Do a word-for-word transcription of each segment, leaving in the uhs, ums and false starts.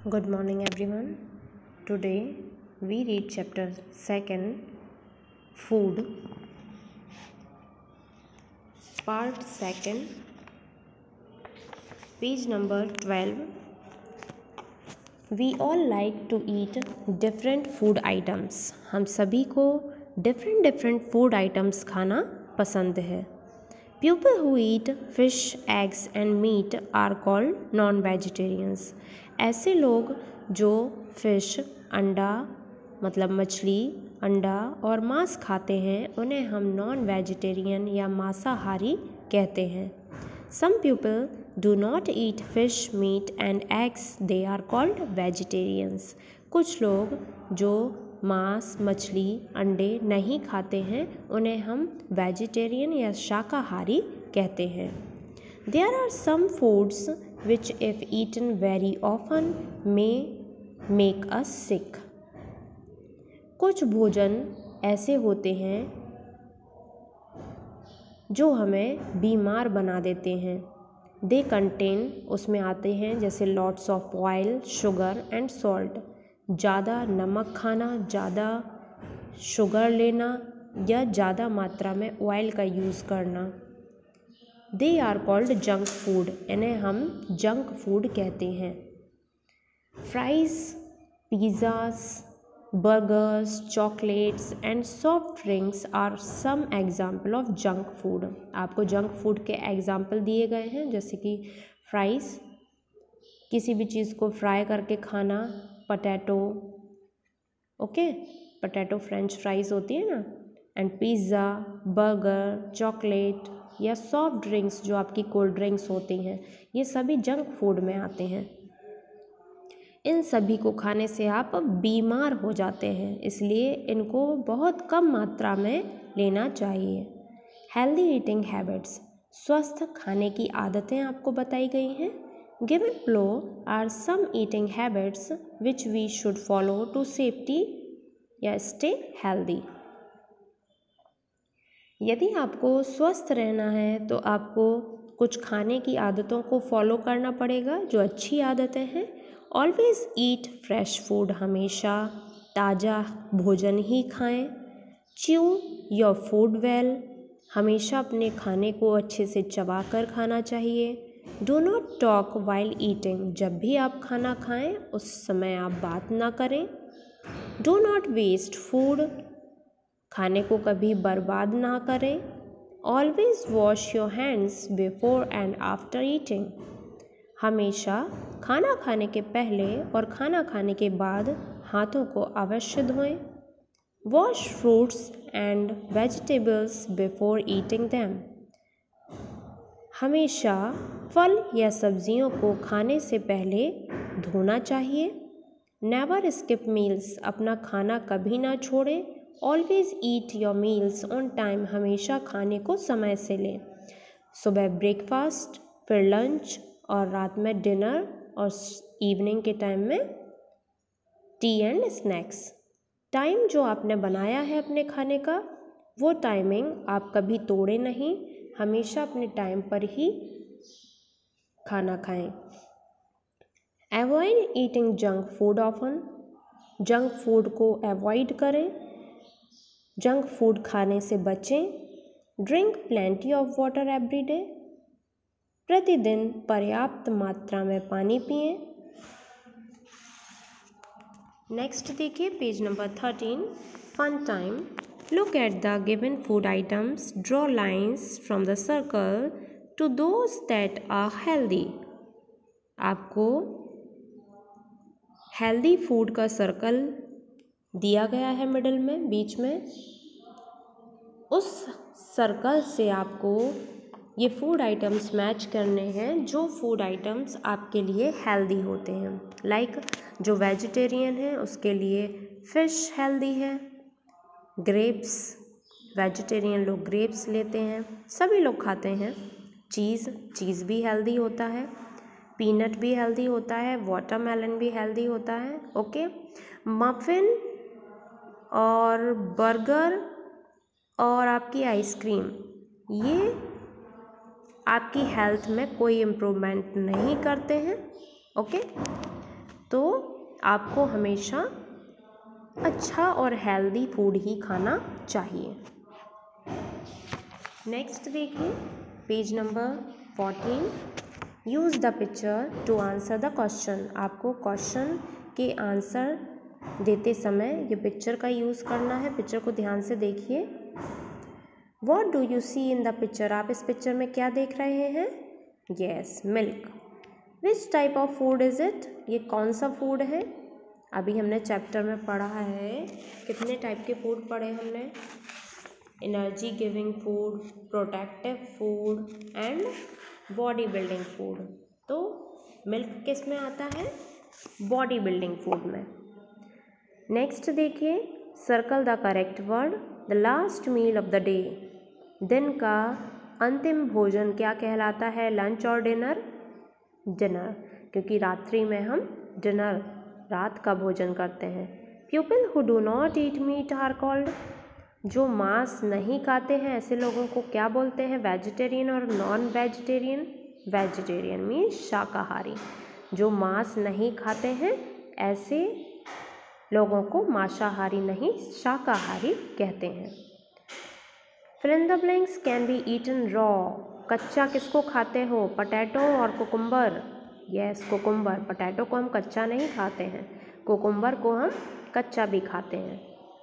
Good morning everyone. Today we read chapter second, Food, part second, page number twelve. We all like to eat different food items. हम सभी को different different food items खाना पसंद है. People who eat fish, eggs and meat are called non-vegetarians. ऐसे लोग जो fish, अंडा मतलब मछली, अंडा और मांस खाते हैं उन्हें हम नॉन वेजिटेरियन या मांसाहारी कहते हैं. Some people do not eat fish, meat and eggs. They are called vegetarians. कुछ लोग जो मांस, मछली, अंडे नहीं खाते हैं उन्हें हम वेजिटेरियन या शाकाहारी कहते हैं. There are some foods which if eaten very often may make us sick. कुछ भोजन ऐसे होते हैं जो हमें बीमार बना देते हैं. They contain उसमें आते हैं जैसे lots of oil, sugar and salt. ज़्यादा नमक खाना, ज़्यादा शुगर लेना या ज़्यादा मात्रा में ऑयल का यूज़ करना. They are called junk food. इन्हें हम जंक फूड कहते हैं. Fries, pizzas, burgers, chocolates and soft drinks are some example of junk food. आपको जंक फूड के एग्जाम्पल दिए गए हैं जैसे कि फ्राइज़, किसी भी चीज़ को फ्राई करके खाना, potato, okay potato French fries होती है ना, एंड पिज़्ज़ा, बर्गर, चॉकलेट या सॉफ्ट ड्रिंक्स जो आपकी कोल्ड ड्रिंक्स होती हैं, ये सभी जंक फूड में आते हैं. इन सभी को खाने से आप बीमार हो जाते हैं, इसलिए इनको बहुत कम मात्रा में लेना चाहिए. हेल्दी ईटिंग हैबिट्स, स्वस्थ खाने की आदतें आपको बताई गई हैं. Given below are some eating habits which we should follow to safety या stay healthy. यदि आपको स्वस्थ रहना है तो आपको कुछ खाने की आदतों को फॉलो करना पड़ेगा जो अच्छी आदतें हैं. Always eat fresh food. हमेशा ताज़ा भोजन ही खाएं. Chew your food well. हमेशा अपने खाने को अच्छे से चबा कर खाना चाहिए. Do not talk while eating. जब भी आप खाना खाएं उस समय आप बात ना करें. Do not waste food. खाने को कभी बर्बाद ना करें. Always wash your hands before and after eating. हमेशा खाना खाने के पहले और खाना खाने के बाद हाथों को अवश्य धोएं. Wash fruits and vegetables before eating them. हमेशा फल या सब्जियों को खाने से पहले धोना चाहिए. Never skip meals. अपना खाना कभी ना छोड़ें. Always eat your meals on time. हमेशा खाने को समय से लें. सुबह ब्रेकफास्ट, फिर लंच और रात में डिनर और इवनिंग के टाइम में टी एंड स्नैक्स. टाइम जो आपने बनाया है अपने खाने का वो टाइमिंग आप कभी तोड़े नहीं. हमेशा अपने टाइम पर ही खाना खाएं. Avoid eating junk food often. Junk food को अवॉइड करें. जंक फूड खाने से बचें. Drink plenty of water every day. प्रतिदिन पर्याप्त मात्रा में पानी पिएं. नेक्स्ट देखिए page number thirteen, fun time. Look at the given food items. Draw lines from the circle to those that are healthy. आपको हेल्दी फूड का सर्कल दिया गया है मिडल में, बीच में. उस सर्कल से आपको ये फूड आइटम्स मैच करने हैं जो फूड आइटम्स आपके लिए हेल्दी होते हैं. लाइक like, जो वेजिटेरियन है उसके लिए फ़िश हेल्दी है. ग्रेप्स, वेजिटेरियन लोग ग्रेप्स लेते हैं, सभी लोग खाते हैं. चीज़, चीज़ भी हेल्दी होता है. पीनट भी हेल्दी होता है. वाटरमेलन भी हेल्दी होता है. ओके. मफ़िन और बर्गर और आपकी आइसक्रीम ये आपकी हेल्थ में कोई इम्प्रूवमेंट नहीं करते हैं. ओके. तो आपको हमेशा अच्छा और हेल्दी फूड ही खाना चाहिए। नेक्स्ट देखिए page number fourteen. Use the picture to answer the question. आपको क्वेश्चन के आंसर देते समय ये पिक्चर का यूज़ करना है। पिक्चर को ध्यान से देखिए। What do you see in the picture? आप इस पिक्चर में क्या देख रहे हैं? Yes, milk. Which type of food is it? ये कौन सा फूड है? अभी हमने चैप्टर में पढ़ा है, कितने टाइप के फूड पढ़े हमने? Energy giving food, protective food and body building food. तो मिल्क किस में आता है? बॉडी बिल्डिंग फूड में। नेक्स्ट देखिए, circle the correct word. The last meal of the day. दिन का अंतिम भोजन क्या कहलाता है? लंच और डिनर? डिनर, क्योंकि रात्रि में हम डिनर रात का भोजन करते हैं। People who do not eat meat are called. जो मांस नहीं खाते हैं ऐसे लोगों को क्या बोलते हैं? वेजिटेरियन और नॉन वेजिटेरियन। वेजिटेरियन मीन्स शाकाहारी। जो मांस नहीं खाते हैं ऐसे लोगों को मांसाहारी नहीं शाकाहारी कहते हैं। Fill in the blanks can be eaten raw. कच्चा किसको खाते हो? पोटैटो और कुकुम्बर। Yes, cucumber. पोटैटो को हम कच्चा नहीं खाते हैं, कुकुम्बर को हम कच्चा भी खाते हैं।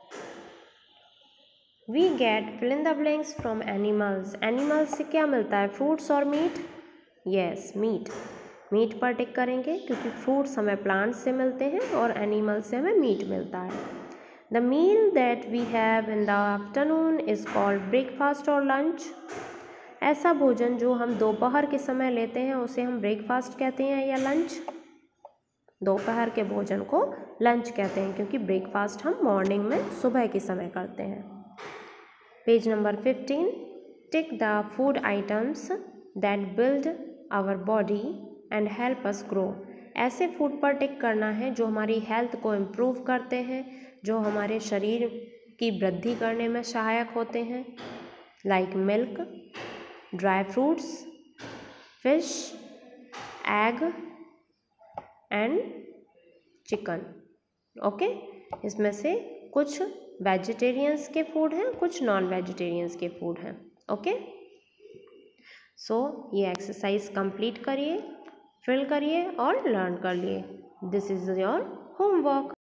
We get fill in the blanks from animals. Animals से क्या मिलता है? फ्रूट्स और मीट। Yes, meet. मीट पर टिक करेंगे क्योंकि फ्रूट्स हमें प्लांट्स से मिलते हैं और एनिमल से हमें मीट मिलता है। The meal that we have in the afternoon is called breakfast और लंच। ऐसा भोजन जो हम दोपहर के समय लेते हैं उसे हम ब्रेकफास्ट कहते हैं या लंच? दोपहर के भोजन को लंच कहते हैं क्योंकि ब्रेकफास्ट हम मॉर्निंग में सुबह के समय करते हैं। Page number fifteen. Tick the food items that build our body and help us grow. ऐसे फूड पर टिक करना है जो हमारी हेल्थ को इम्प्रूव करते हैं, जो हमारे शरीर की वृद्धि करने में सहायक होते हैं। Like milk, dry fruits, fish, egg and chicken. Okay, इसमें से कुछ वेजिटेरियंस के फूड हैं, कुछ नॉन वेजिटेरियंस के फूड हैं। ओके, सो ये एक्सरसाइज कंप्लीट करिए, फिल करिए और लर्न कर लिए। This is your homework.